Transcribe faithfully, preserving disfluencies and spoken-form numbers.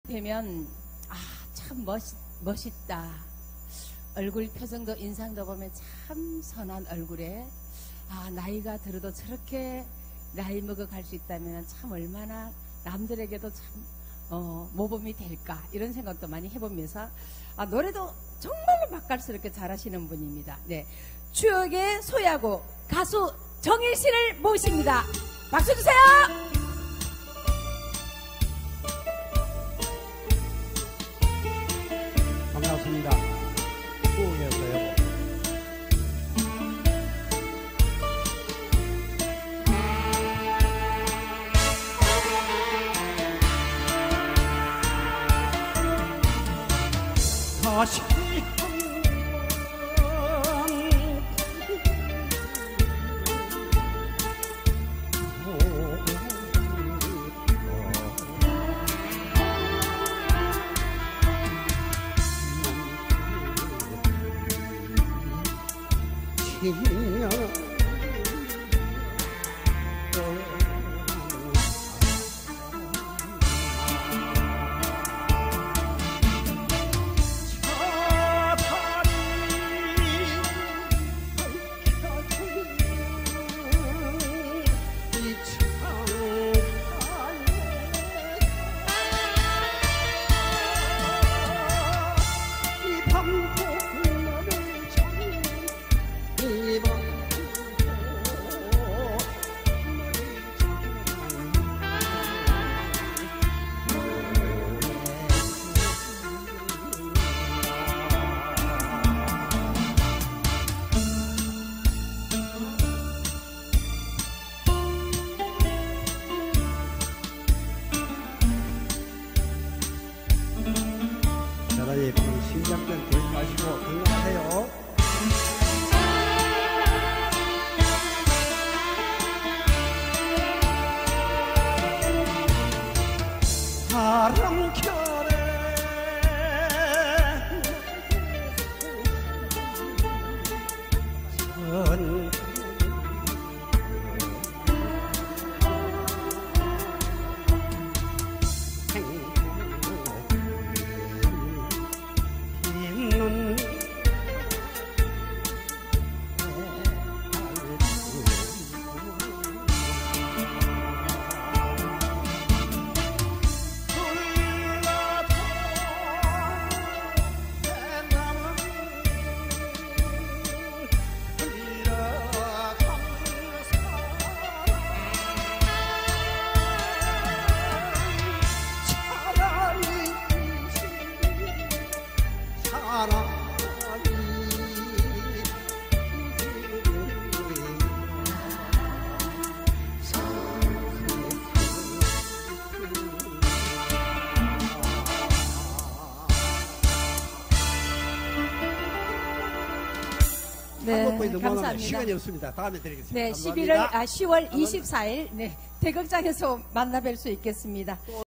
뵈면 아, 참 멋있, 멋있다. 얼굴 표정도 인상도 보면 참 선한 얼굴에 아, 나이가 들어도 저렇게 나이 먹어갈 수 있다면 참 얼마나 남들에게도 참 어, 모범이 될까 이런 생각도 많이 해보면서 아, 노래도 정말로 맛깔스럽게 잘하시는 분입니다. 네, 추억의 소야고 가수 정일 씨를 모십니다. 박수 주세요. 반갑습니다. 추억의 소야고. 다시 한번 예쁜 신장병 조심하시고 건강하세요. 바람결에 전 네, 감사합니다. 시간이 없습니다. 다음에 드리겠습니다. 네, 감사합니다. 십일월, 아, 시월 이십사일 네, 대극장에서 만나뵐 수 있겠습니다.